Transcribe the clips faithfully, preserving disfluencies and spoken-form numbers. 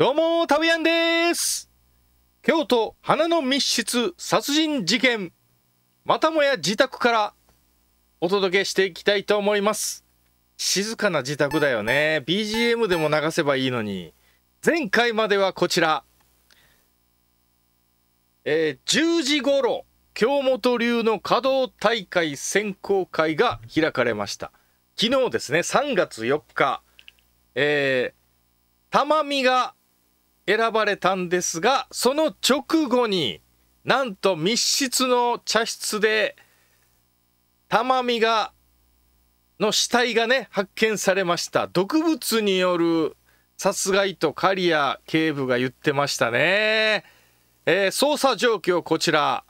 どうもタブヤンです。京都花の密室殺人事件、またもや自宅からお届けしていきたいと思います。静かな自宅だよね。 ビージーエム でも流せばいいのに。前回まではこちら、えー、じゅうじ頃京本流の華道大会選考会が開かれました。昨日ですね、さんがつよっか、えー、玉美が選ばれたんですが、その直後になんと密室の茶室で玉美がの死体がね発見されました。毒物による殺害と刈谷警部が言ってましたね。えー、捜査状況こちら。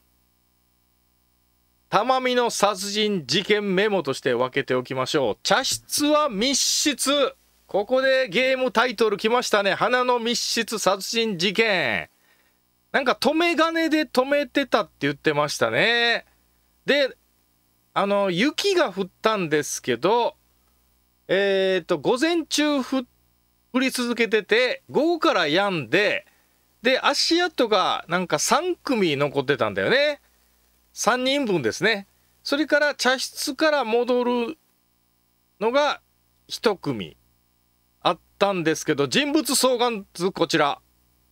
玉美の殺人事件メモとして分けておきましょう。茶室は密室。ここでゲームタイトル来ましたね。花の密室殺人事件。なんか止め金で止めてたって言ってましたね。で、あの雪が降ったんですけど、えっと午前中降り続けてて、午後から止んで、で足跡がなんかさんくみ残ってたんだよね。さんにんぶんですね。それから茶室から戻るのがいちくみあったんですけど、人物相関図こちら。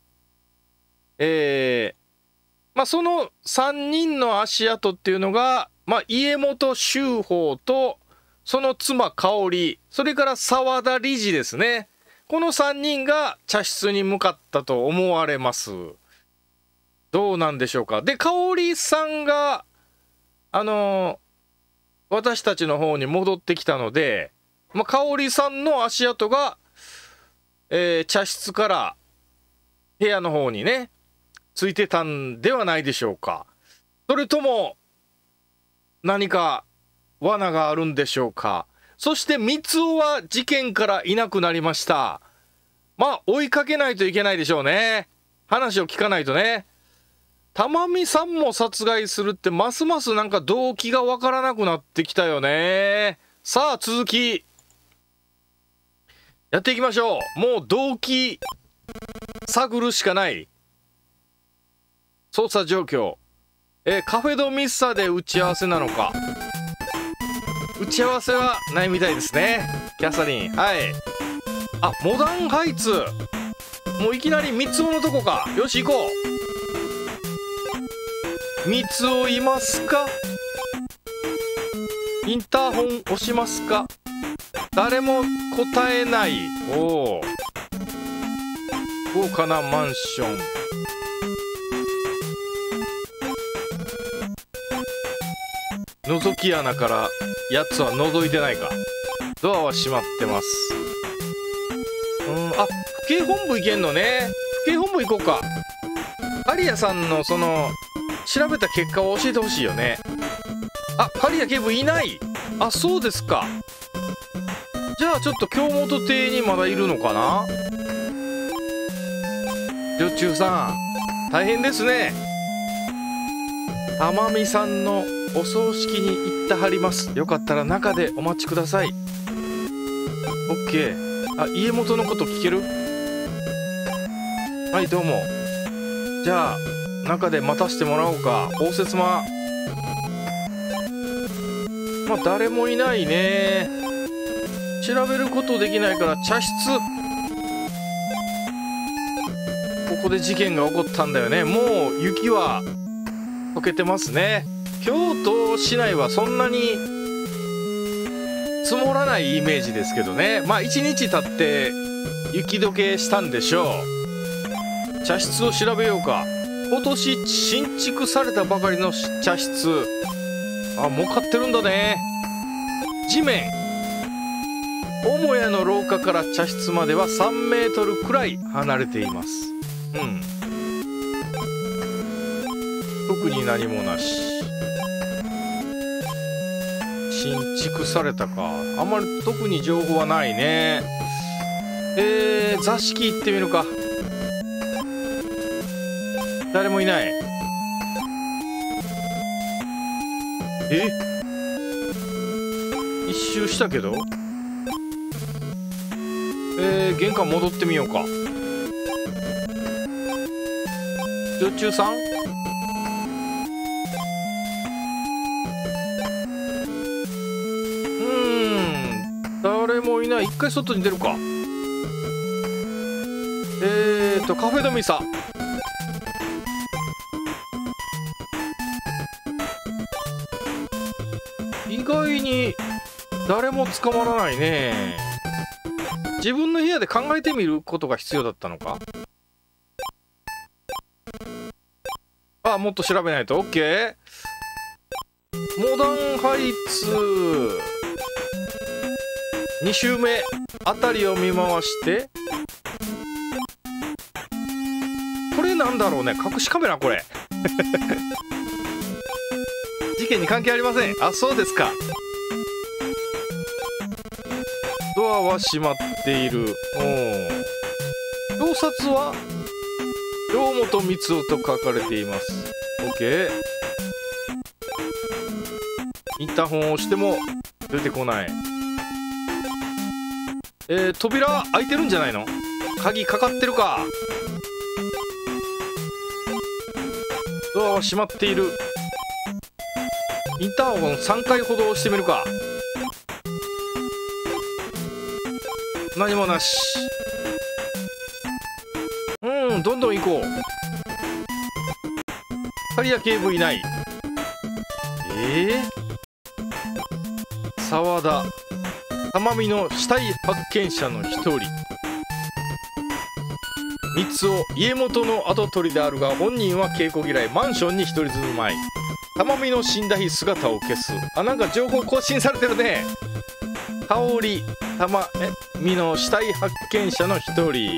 えー、まあそのさんにんの足跡っていうのが、まあ、家元秀峰とその妻香織、それから沢田理事ですね。このさんにんが茶室に向かったと思われます。どうなんでしょうか。で、香織さんがあのー、私たちの方に戻ってきたので、まあ、香織さんの足跡が、えー、茶室から部屋の方にねついてたんではないでしょうか。それとも何か罠があるんでしょうか。そして三尾は事件からいなくなりました。まあ追いかけないといけないでしょうね。話を聞かないとね。玉美さんも殺害するってますますなんか動機がわからなくなってきたよね。さあ続きやっていきましょう。もう動機探るしかない。捜査状況、えー、カフェドミッサで打ち合わせなのか。打ち合わせはないみたいですね。キャサリン、はい。あ、モダンハイツ、もういきなり三尾のとこか。よし行こう。三尾いますか。インターホン押しますか。誰も答えない。おお、豪華なマンション。覗き穴からやつは覗いてないか。ドアは閉まってます。うん、あ、府警本部行けんのね。府警本部行こうか。刈谷さんのその調べた結果を教えてほしいよね。あ、刈谷警部いない。あ、そうですか。じゃあちょっと京本邸にまだいるのかな。女中さん大変ですね。玉美さんのお葬式に行ってはります。よかったら中でお待ちください。オッケー。あ、家元のこと聞ける。はい、どうも。じゃあ中で待たせてもらおうか。応接間、まあ誰もいないね。調べることできないから茶室。ここで事件が起こったんだよね。もう雪は溶けてますね。京都市内はそんなに積もらないイメージですけどね。まあいちにち経って雪解けしたんでしょう。茶室を調べようか。今年新築されたばかりの茶室。あ、儲かってるんだね。地面、母屋の廊下から茶室まではさんメートルくらい離れています。うん、特に何もなし。新築されたか。あんまり特に情報はないね。えー、座敷行ってみるか。誰もいない。え、一周したけど。えー、玄関戻ってみようか。 女中さん？うーん、誰もいない。一回外に出るか。えーとカフェドミサ。意外に誰も捕まらないね。自分の部屋で考えてみることが必要だったのか。あ、もっと調べないと。 OK。 モダンハイツに周目あたりを見回して、これなんだろうね。隠しカメラこれ事件に関係ありません。あ、そうですか。ドアは閉まっている。おお。表札は京本光雄と書かれています。 OK。 インターホンを押しても出てこない。えー、扉開いてるんじゃないの？鍵かかってるか。ドアは閉まっている。インターホンさんかいほど押してみるか。何もなし。うん、どんどん行こう。刈谷警部いない。えー、沢田玉美の死体発見者の一人。三つを家元の跡取りであるが、本人は稽古嫌い。マンションに一人住まい。玉美の死んだ日姿を消す。あ、なんか情報更新されてるね。香織玉美の死体発見者の一人。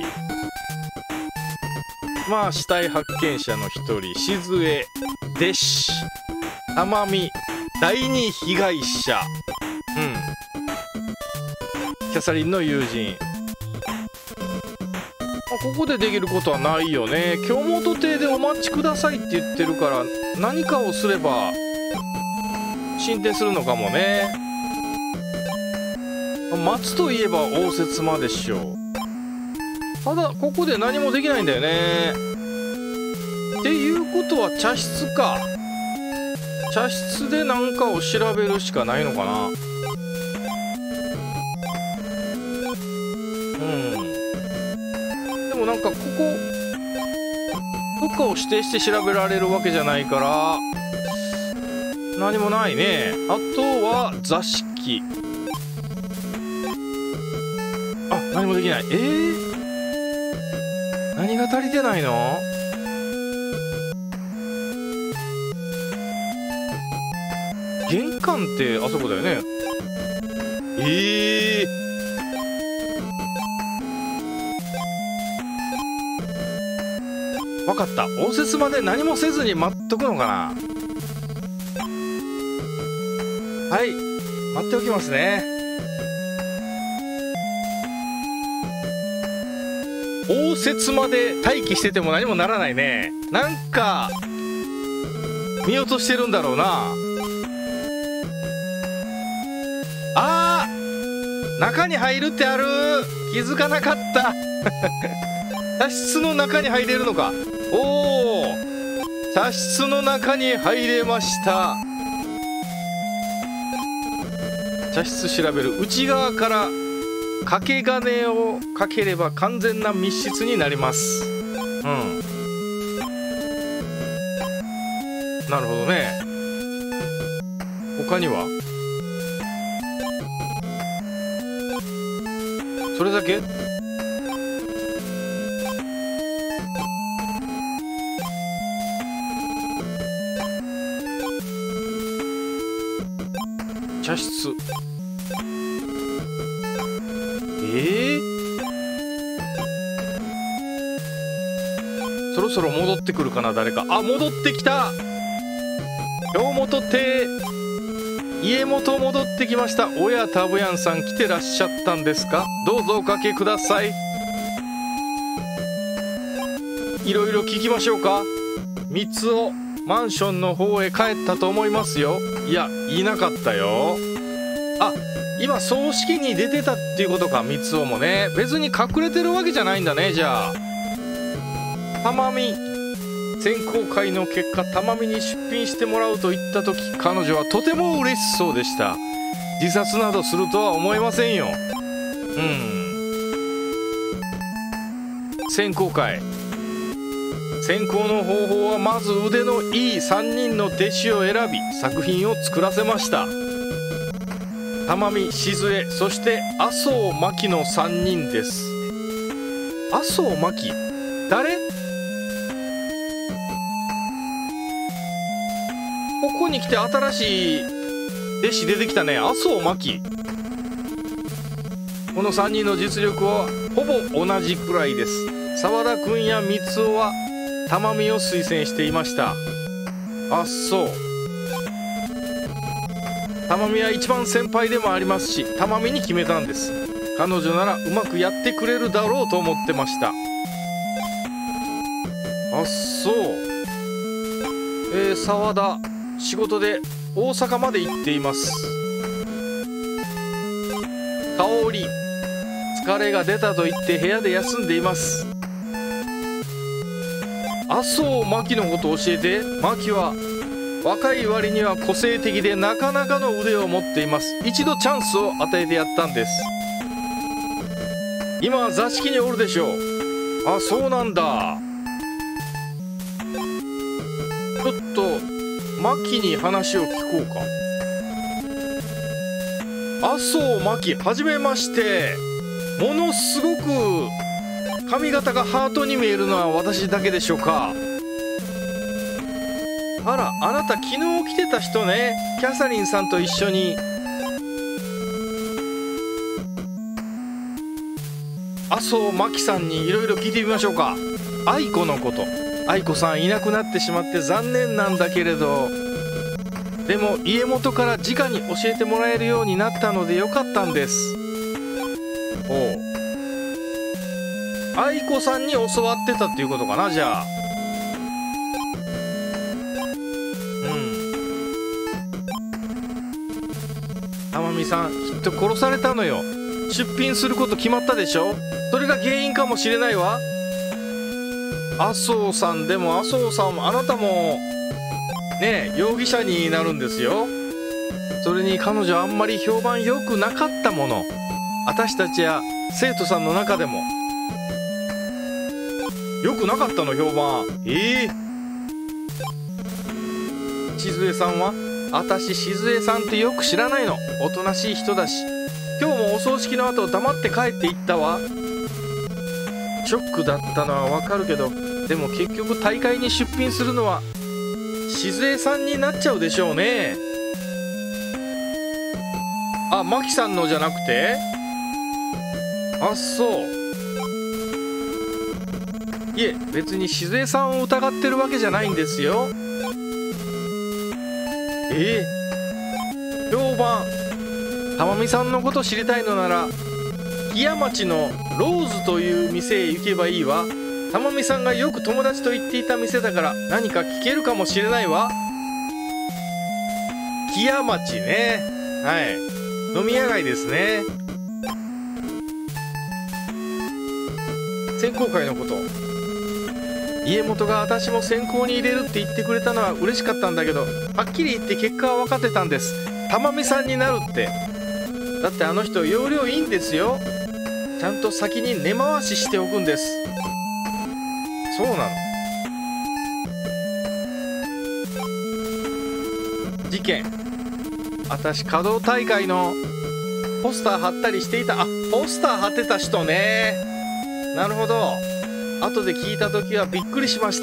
まあ死体発見者の一人。静江弟子玉美第二被害者。うん。キャサリンの友人。ここでできることはないよね。京本邸でお待ちくださいって言ってるから、何かをすれば進展するのかもね。待つといえば応接間でしょう。ただここで何もできないんだよね。っていうことは茶室か。茶室で何かを調べるしかないのかな。うん。でもなんかここどっかを指定して調べられるわけじゃないから何もないね。あとは座敷。あ、何もできない。えー、何が足りてないの？玄関ってあそこだよね。ええー、分かった。応接まで何もせずに待っとくのかな。はい、待っておきますね。応接まで待機してても何もならないね。なんか見落としてるんだろうな。あー、中に入るってある。気づかなかった茶室の中に入れるのか。おお、茶室の中に入れました。茶室調べる。内側から掛け金をかければ完全な密室になります。うん、なるほどね。他にはそれだけ？茶室。えー、そろそろ戻ってくるかな、誰か。あ、戻ってきた。京本邸家元戻ってきました。親タブヤンさん来てらっしゃったんですか。どうぞおかけください。いろいろ聞きましょうか。三つをマンションの方へ帰ったと思いますよ。いや、いなかったよ。あ、今葬式に出てたっていうことか。三つをもね、別に隠れてるわけじゃないんだね。じゃあ玉美選考会の結果玉美に出品してもらうと言った時、彼女はとても嬉しそうでした。自殺などするとは思えませんよ。うん。選考会、選考の方法はまず腕のいいさんにんの弟子を選び作品を作らせました。玉美、静江、そして麻生真希のさんにんです。麻生真希、誰？ここに来て新しい弟子出てきたね。麻生真希。このさんにんの実力はほぼ同じくらいです。澤田君や光雄は玉美を推薦していました。あ、そう。玉美は一番先輩でもありますし、玉美に決めたんです。彼女ならうまくやってくれるだろうと思ってました。あ、そう。えー、澤田、仕事で大阪まで行っています。香織、疲れが出たと言って部屋で休んでいます。麻生真希のこと教えて。真希は若い割には個性的でなかなかの腕を持っています。一度チャンスを与えてやったんです。今は座敷におるでしょう。あ、そうなんだ。ちょっと真希に話を聞こうか。麻生真希、はじめまして。ものすごく髪型がハートに見えるのは私だけでしょうか。あら、あなた昨日来てた人ね。キャサリンさんと一緒に。麻生真希さんにいろいろ聞いてみましょうか。愛子のこと。愛子さんいなくなってしまって残念なんだけれど、でも家元から直に教えてもらえるようになったのでよかったんです。おう、愛子さんに教わってたっていうことかな。じゃあ、うん。天海さんきっと殺されたのよ。出品すること決まったでしょ。それが原因かもしれないわ。麻生さん、でも麻生さん、あなたもね容疑者になるんですよ。それに彼女あんまり評判良くなかったもの。私たちや生徒さんの中でも良くなかったの、評判。ええー、静江さんは？私静江さんってよく知らないの。おとなしい人だし、今日もお葬式の後黙って帰っていったわ。ショックだったのはわかるけど、でも結局大会に出品するのは静江さんになっちゃうでしょうね。あ、真希さんのじゃなくて？あ、そう。いえ、別に静江さんを疑ってるわけじゃないんですよ。ええ、評判。玉美さんのこと知りたいのなら木屋町のローズという店へ行けばいいわ。玉美さんがよく友達と行っていた店だから何か聞けるかもしれないわ。木屋町ね。はい、飲み屋街ですね。選考会のこと、家元が私も選考に入れるって言ってくれたのは嬉しかったんだけど、はっきり言って結果は分かってたんです。玉美さんになるって。だってあの人要領いいんですよ。ちゃんと先に根回ししておくんです。そうなの。事件、私華道大会のポスター貼ったりしていた。あ、ポスター貼ってた人ね。なるほど。後で聞いた時はびっくりしました。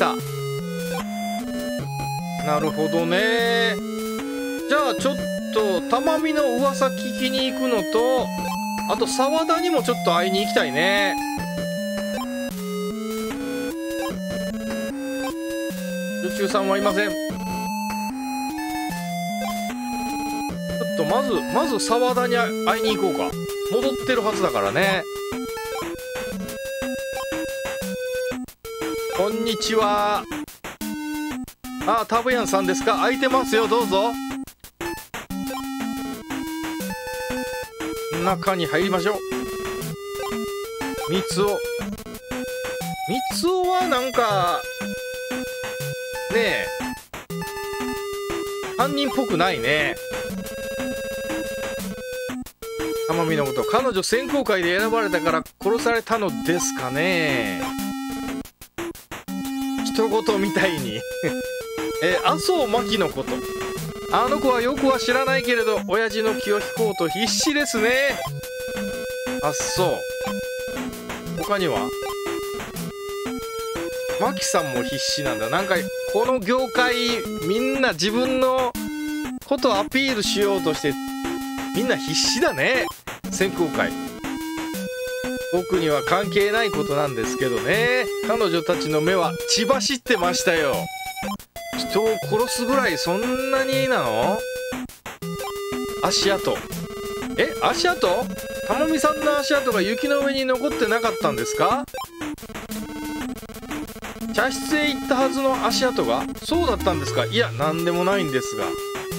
なるほどね。じゃあちょっと玉美の噂聞きに行くのと、あと澤田にもちょっと会いに行きたいね。女中さんはいません。ちょっとまずまず澤田に会いに行こうか。戻ってるはずだからね。こんにちは。あ、タブヤンさんですか。空いてますよ、どうぞ。中に入りましょう。三つお。三つおはなんかえ犯人っぽくないね。天海のこと、彼女選考会で選ばれたから殺されたのですかね。人事みたいにえ麻生真希のこと、あの子はよくは知らないけれど親父の気を引こうと必死ですね。あ、そう。他には真希さんも必死なんだ。なんかこの業界みんな自分のことをアピールしようとしてみんな必死だね。選考会僕には関係ないことなんですけどね。彼女たちの目は血走ってましたよ。人を殺すぐらいそんなになの？足跡、え、足跡？玉美さんの足跡が雪の上に残ってなかったんですか？茶室へ行ったはずの足跡がそうだったんですか？いや、なんでもないんですが。ん？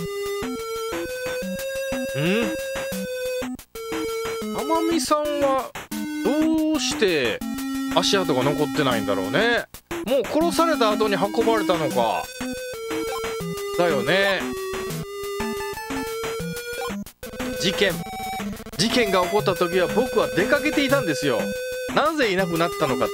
玉美さんはどうして足跡が残ってないんだろうね。もう殺された後に運ばれたのかだよね。事件事件が起こった時は僕は出かけていたんですよ。なぜいなくなったのかって？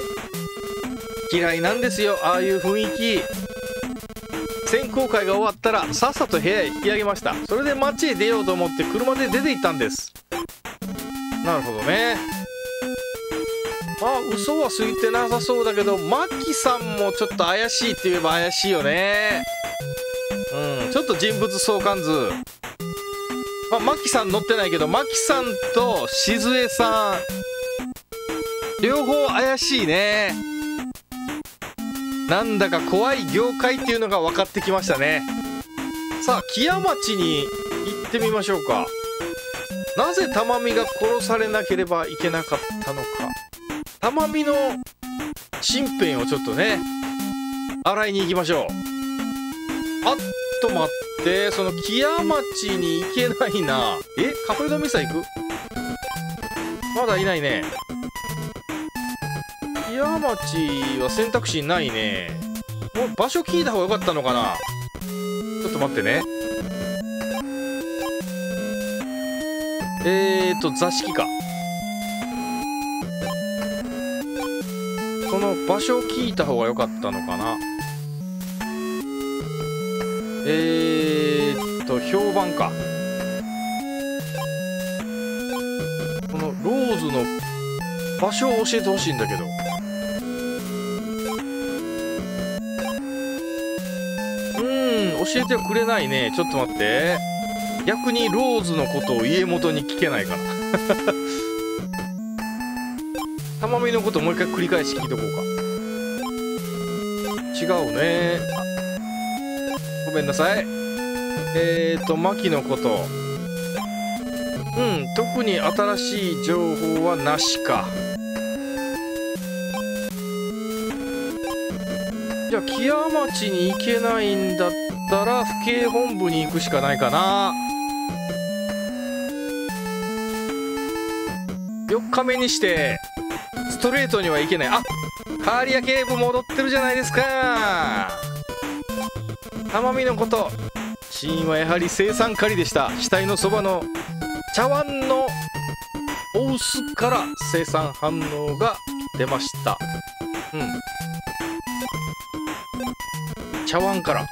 嫌いなんですよ、ああいう雰囲気。選考会が終わったらさっさと部屋へ引き上げました。それで街へ出ようと思って車で出て行ったんです。なるほどね。まあ嘘はついてなさそうだけど、マキさんもちょっと怪しいって言えば怪しいよね。うん、ちょっと人物相関図。まあマキさん乗ってないけど、マキさんと静江さん両方怪しいね。なんだか怖い業界っていうのが分かってきましたね。さあ木屋町に行ってみましょうか。なぜ玉美が殺されなければいけなかったのか。玉美の身辺をちょっとね洗いに行きましょう。あっと待って、その木屋町に行けないな。え、カフェドミサ行く？まだいないね。木屋町は選択肢ないね。もう場所聞いた方が良かったのかな。ちょっと待ってね。えーと座敷か。その場所を聞いた方が良かったのかな。えーっと評判か。このローズの場所を教えてほしいんだけど。うーん、教えてはくれないね。ちょっと待って、逆にローズのことを家元に聞けないかな玉美のこともう一回繰り返し聞いとこうか。違うね。あ、ごめんなさい。えーと牧のこと、うん特に新しい情報はなしか。じゃあ木屋町に行けないんだったら府警本部に行くしかないかな。よっかめにしてストレートには行けない。あ、カーリア警部戻ってるじゃないですか。玉美のこと、死因はやはり青酸カリでした。死体のそばの茶碗のお臼から青酸反応が出ました。うん、茶碗から。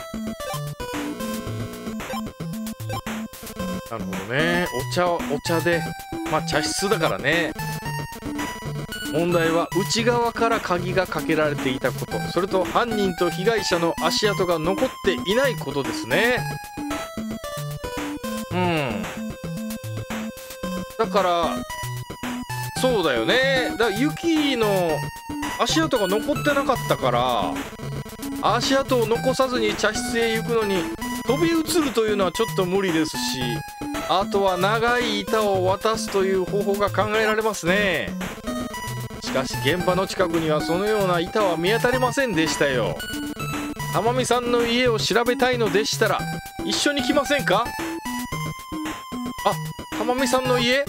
なるほどね。お茶お茶で、まあ茶室だからね。問題は内側から鍵がかけられていたこと、それと犯人と被害者の足跡が残っていないことですね。うん、だからそうだよね。だからユキの足跡が残ってなかったから、足跡を残さずに茶室へ行くのに飛び移るというのはちょっと無理ですし、あとは長い板を渡すという方法が考えられますね。しかし現場の近くにはそのような板は見当たりませんでしたよ。玉美さんの家を調べたいのでしたら一緒に来ませんか？あ、玉美さんの家？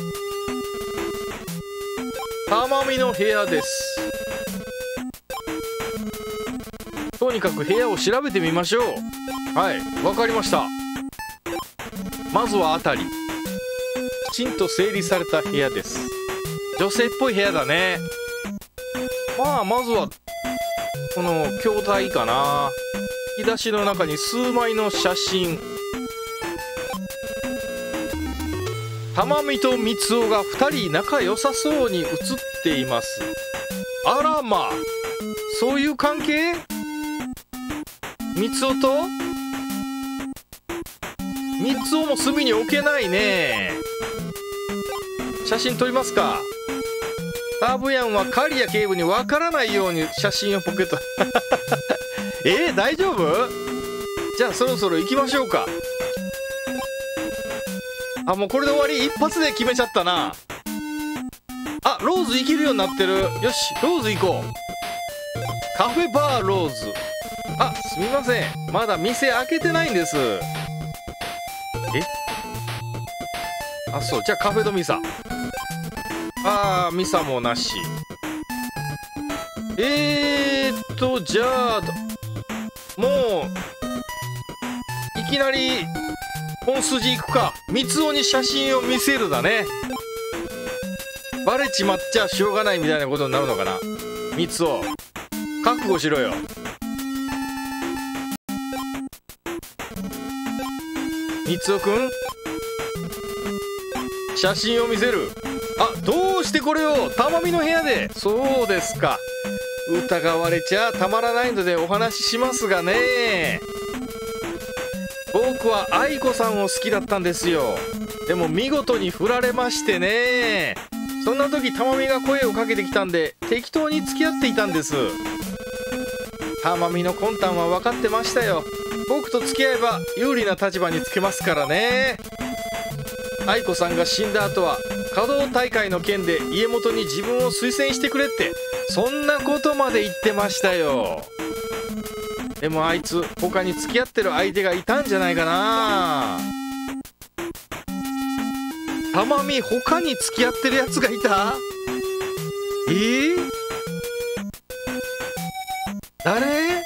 玉美の部屋です。ととにかく部屋を調べてみましょう。はい、わかりました。まずはあたりきちんと整理された部屋です。女性っぽい部屋だね。まあまずはこの筐体かな。引き出しの中に数枚の写真。玉美と三男がふたり仲良さそうに写っています。あらまあ、そういう関係？三男と三男も隅に置けないね。写真撮りますか。ターブヤンは刈谷警部にわからないように写真をポケットえー、大丈夫？じゃあそろそろ行きましょうか。あ、もうこれで終わり？一発で決めちゃったな。あ、ローズ行けるようになってる。よし、ローズ行こう。カフェバーローズ。あ、すみません、まだ店開けてないんです。え？あ、そう、じゃあカフェドミサ。あー、ミサもなし。えーっとじゃあもういきなり本筋行くか。三男に写真を見せるだね。バレちまっちゃしょうがないみたいなことになるのかな。三男覚悟しろよ。三男くん、写真を見せる。あ、どうしてこれを玉美の部屋で。そうですか。疑われちゃたまらないのでお話ししますがね。僕は愛子さんを好きだったんですよ。でも見事に振られましてね。そんな時玉美が声をかけてきたんで適当に付き合っていたんです。玉美の魂胆は分かってましたよ。僕と付き合えば有利な立場につけますからね。愛子さんが死んだ後は華道大会の件で家元に自分を推薦してくれってそんなことまで言ってましたよ。でもあいつ他に付き合ってる相手がいたんじゃないかな。玉美他に付き合ってるやつがいた？えー、誰？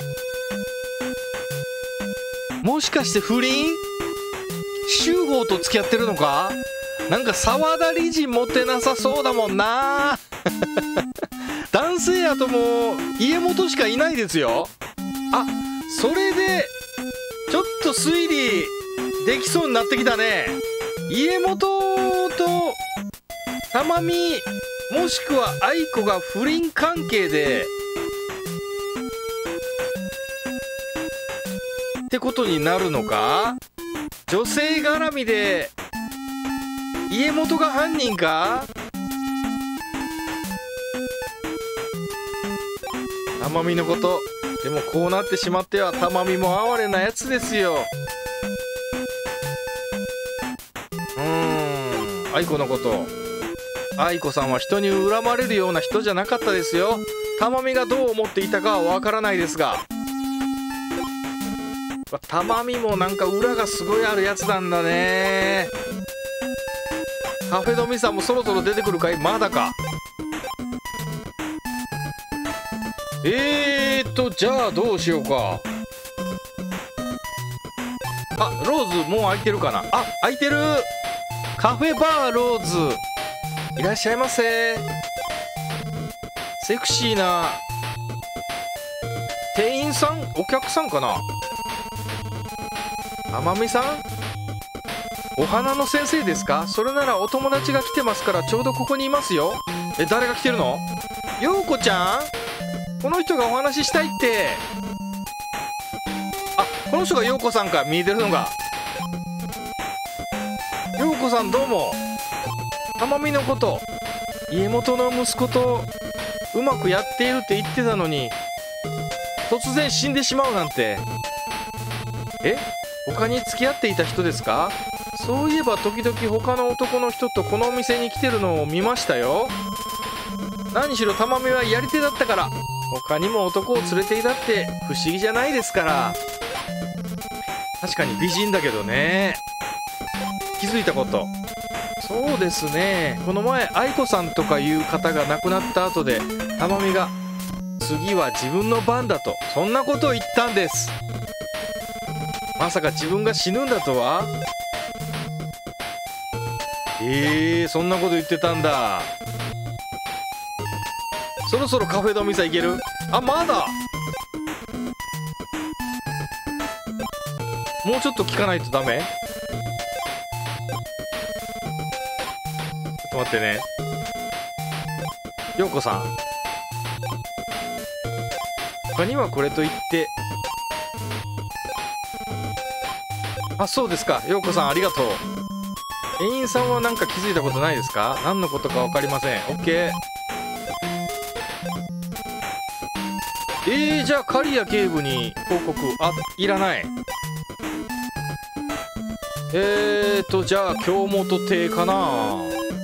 もしかして不倫？秀峰と付き合ってるのか？なんか沢田理事持ってなさそうだもんな男性やともう家元しかいないですよ。あ、それでちょっと推理できそうになってきたね。家元と玉美もしくは愛子が不倫関係でってことになるのか。女性絡みで家元が犯人か。玉美のこと。でもこうなってしまっては玉美も哀れなやつですよ。うーん、愛子のこと。愛子さんは人に恨まれるような人じゃなかったですよ。玉美がどう思っていたかはわからないですが、玉美もなんか裏がすごいあるやつなんだね。カフェドミさんもそろそろ出てくるかい？まだか。えーとじゃあどうしようか。あ、ローズもう開いてるかな。あ、開いてる。カフェバーローズいらっしゃいませ。セクシーな店員さん、お客さんかな。天海さん、お花の先生ですか？それならお友達が来てますからちょうどここにいますよ。え、誰が来てるの？陽子ちゃん？この人がお話ししたいって。あ、この人が陽子さんか。見えてるのが陽子さん、どうも。玉美のこと家元の息子とうまくやっているって言ってたのに突然死んでしまうなんて。え、他に付き合っていた人ですか？そういえば時々他の男の人とこのお店に来てるのを見ましたよ。何しろ玉美はやり手だったから他にも男を連れていたって不思議じゃないですから。確かに美人だけどね。気づいたこと。そうですね、この前愛子さんとかいう方が亡くなった後で玉美が次は自分の番だと、そんなことを言ったんです。まさか自分が死ぬんだとは。えー、そんなこと言ってたんだ。そろそろカフェドミサ行ける？あ、まだもうちょっと聞かないとダメ？ちょっと待ってね。陽子さん、他にはこれと言って。あ、そうですか。陽子さんありがとう。店員さんは何か気づいたことないですか？何のことか分かりません。 OK。 えー、じゃあ刈谷警部に報告。あ、いらない。えーとじゃあ京本邸かな。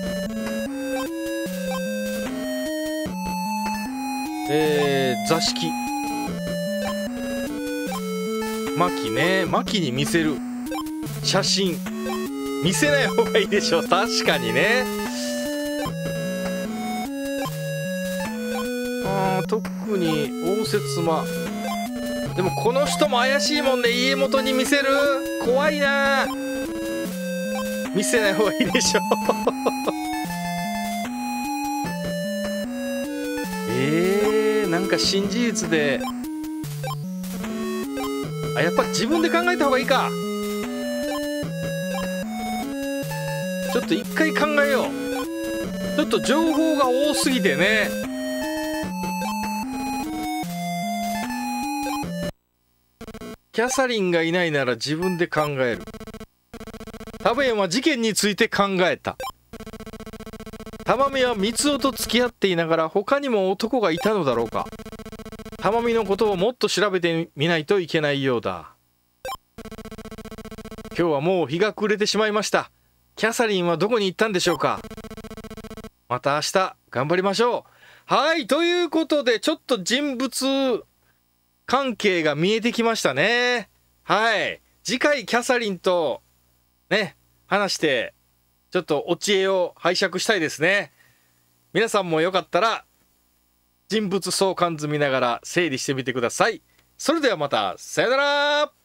えー、座敷。牧ね。牧に見せる写真見せない方がいいでしょ。確かにね。あー、特に応接間。でもこの人も怪しいもんね。家元に見せる。怖いな。見せない方がいいでしょ。えー、なんか新事実で。あ、やっぱ自分で考えた方がいいか。ちょっと一回考えよう。ちょっと情報が多すぎてね。キャサリンがいないなら自分で考える。タベンは事件について考えた。タマミはミツオと付き合っていながら他にも男がいたのだろうか。タマミのことをもっと調べてみないといけないようだ。今日はもう日が暮れてしまいました。キャサリンはどこに行ったんでしょうか。また明日頑張りましょう。はい、ということでちょっと人物関係が見えてきましたね。はい、次回キャサリンとね話してちょっとお知恵を拝借したいですね。皆さんもよかったら人物相関図見ながら整理してみてください。それではまた、さよなら。